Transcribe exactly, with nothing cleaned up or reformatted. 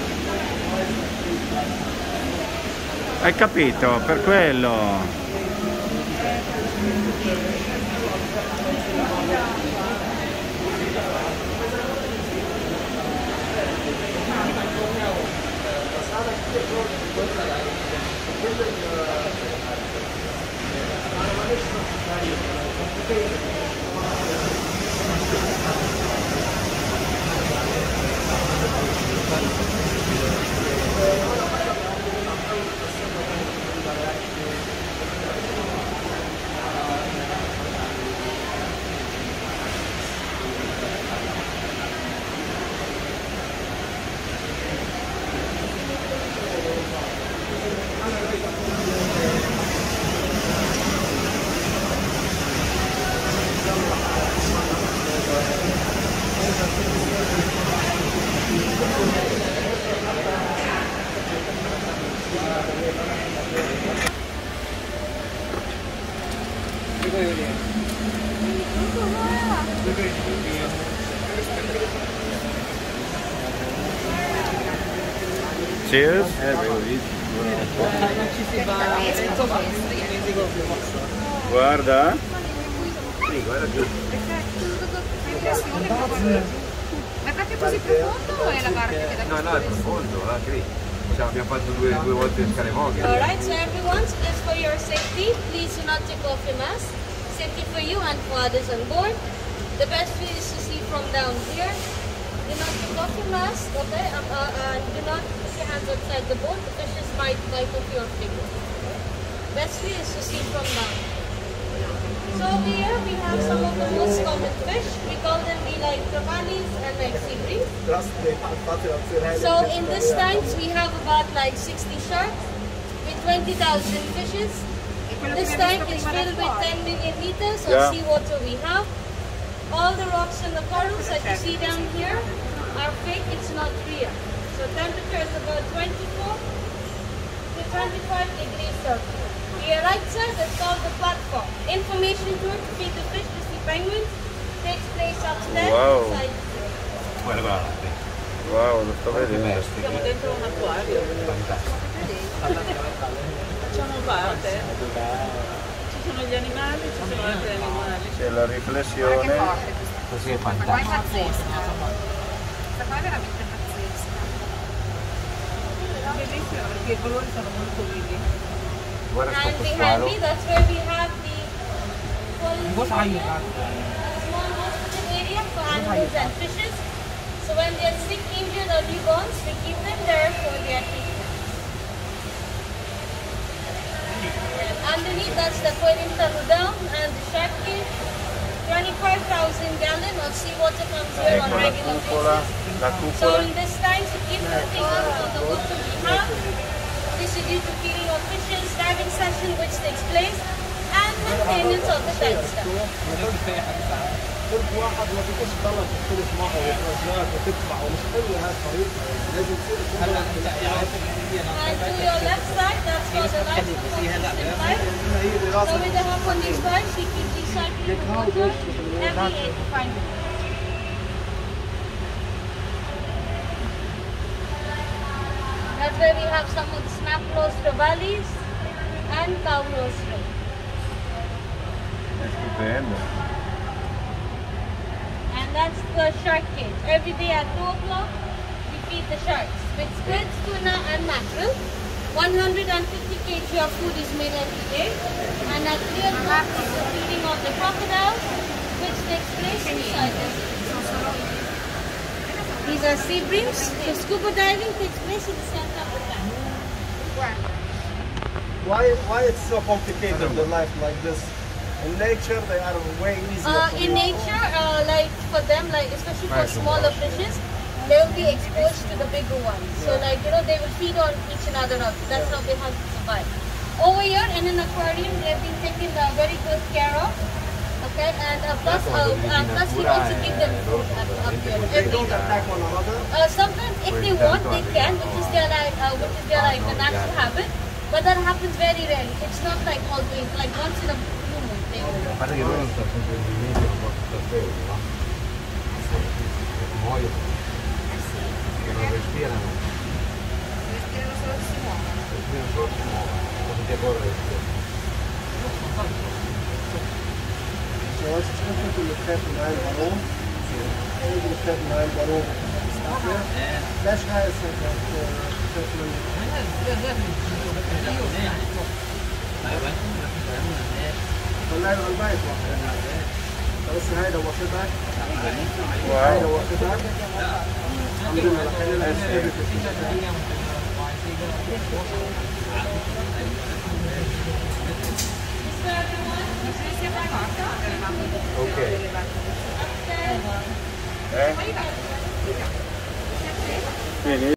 Hai capito? Per quello. Cheers. Guarda. Sì, guarda giù. Ma perché è così profondo o è la barca che da No, no, è profondo, là, qui. Cioè, abbiamo fatto due, due volte le scale moghe. Alright, so everyone, so just for your safety, please do not take off your mask. Safety for you and for others on board. The best view is to see from down here. Do not take off your mask, okay? Um, uh, and do not put your hands outside the boat. The fishes might bite off your finger. Best view is to see from down. So over here we have some of the most common fish. We call them the like trevally and like sea bream. So in this tank we have about like sixty sharks with twenty thousand fishes. This tank is filled with ten million liters of Yeah. seawater we have. All the rocks and the corals that you see down here are fake, it's not real. So temperature is about twenty-four to twenty-five degrees Celsius. The right side is called the platform. Information tour to feed the fish to see penguins takes place upstairs. Wow. Inside. Guarda, guarda. Wow, lo sto vedendo. Siamo dentro un acquario. Facciamo parte. Ci sono gli animali, ci sono altri animali. C'è la riflessione. Così è Qua è fantastico. pazzesca. Questa qua è veramente pazzesca. Bellissimo perché i colori sono molto vivi. Guarda sto And behind squalo. me, that's where we have the full area, a small hospital area for animals and fishes. So when they are sick, injured or newborns, we keep them there for their treatment. And underneath, that's the aquarium tunnel down and the shark cage. twenty-five thousand gallon of seawater comes here on Ecco la regular cupola, basis. la So cupola. in this time to keep moving on the water we have. This is due to feeding of fishes, diving session which takes place, and maintenance of the tank staff. كل واحد ما فيش غلط تختلف معه وترجعك وتدفع ومش حلوه هاي الطريقه يعني لازم تصير هلا انت And to your left side, that's for the life support pipe. So with the hook on these pipes, we keep recycling the water every eight to five minutes. That's where we have some of the snap nose trevallies and cow nose shrimp. È stupendo. And that's the shark cage. Every day at two o'clock, we feed the sharks with squids, tuna, and mackerel. one hundred fifty kilograms of food is made every day. And at three o'clock is the feeding of the crocodiles, which takes place inside the sea. These are sea breams. So scuba diving takes place in the center of the tank. why why it's so complicated the life like this in nature they are way easier Uh, to in do. nature, uh, like for them, like especially for smaller fishes, they will be exposed to the bigger ones. So like, you know, they will feed on each another out. That's how they have to survive. Over here in an aquarium, they've been taken uh, very good care of. Okay, and uh, plus, uh, uh, plus we also give them food up, up here. They Every don't day. attack one another. Uh, sometimes if they want, they can, which is their like, uh, which is their like the natural habit. But that happens very rarely. It's not like always, like once in a blue moon. They will. A parte che loro non stanno sempre in limite, non possono stare fermi, no? Muoiono. Che non respirano. Il primo prossimo potete correre. Ja, was ist das mit dem Treffen rein, warum? Mit dem Treffen rein, warum? Flash heißt das, والله البيت واحد بس هيدا واخدك هيدا واخدك الحمد لله خلينا Ok. Eh? Vieni.